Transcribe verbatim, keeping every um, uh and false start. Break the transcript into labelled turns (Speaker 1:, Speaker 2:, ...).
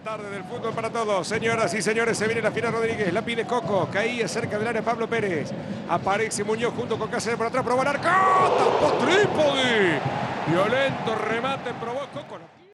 Speaker 1: tarde del fútbol para todos. Señoras y señores, se viene la final Rodríguez. La pide Coco. Caía cerca del área Pablo Pérez. Aparece Muñoz junto con Cáceres por atrás. Probó el arco. Tapó Trípodi. Violento remate. Probó Coco.